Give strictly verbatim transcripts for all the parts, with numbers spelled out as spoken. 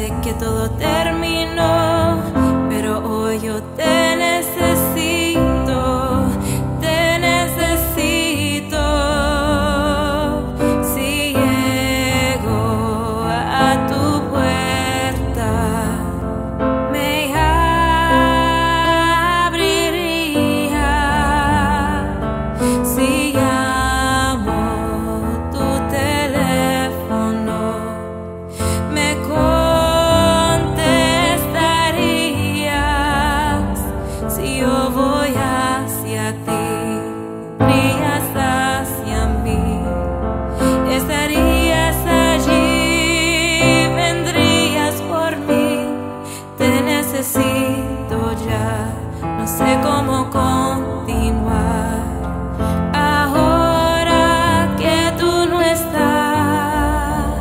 sé que todo terminó, pero hoy yo te necesito, te necesito. Si llego a tu puerta, me abriría. Si llamo tu teléfono, me contestarías. Si yo voy hacia ti, brillas hacia mí. Estarías allí, vendrías por mí. Te necesito ya, no sé cómo continuar. Ahora que tú no estás,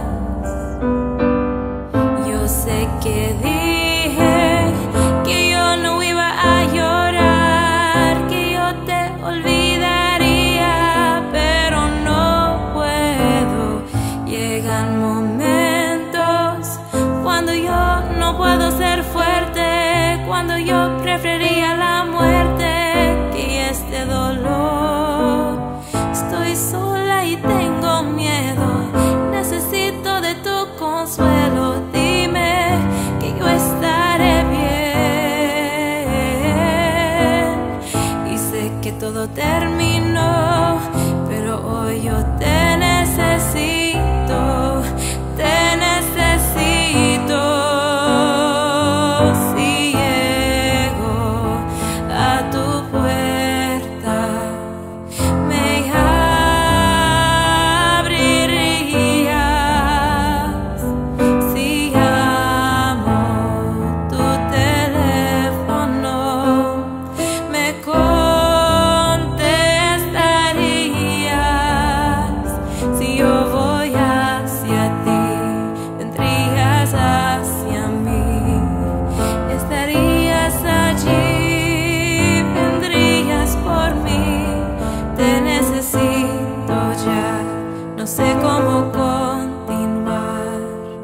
yo sé que dije que yo no iba a llorar, que yo te olvidaría, pero no puedo. Llegan momentos cuando yo no puedo ser fuerte, cuando yo preferiría la muerte que este dolor. Estoy sola y tengo miedo, necesito de tu consuelo. Dime que yo estaré bien. Y sé que todo terminó, pero hoy yo te necesito, te necesito. Si llego a tu puerta, me abrirías. Si llamo tu teléfono, me contestarías. Si yo voy hacia ti, vendrías hacia mí. Estarías allí, vendrías por mí. Te necesito ya, no sé cómo continuar.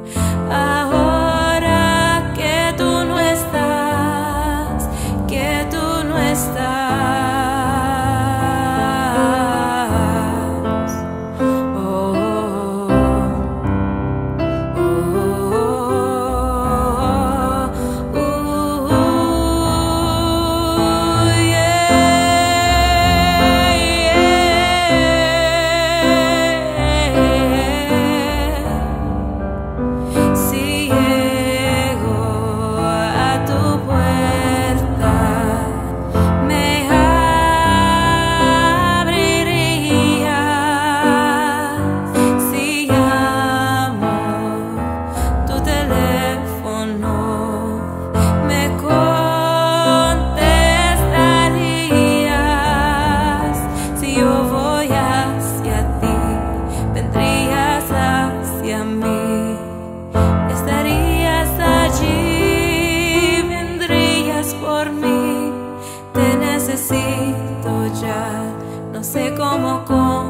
Ahora que tú no estás, que tú no estás. Oh, oh, oh, oh, oh, yeah, yeah. Si llego a tu puerta, me abrirías. Si llamo tu teléfono, me contestarías. Si yo voy hacia ti, vendrías hacia mí. Estarías allí, vendrías por mí. Te necesito ya, no sé cómo con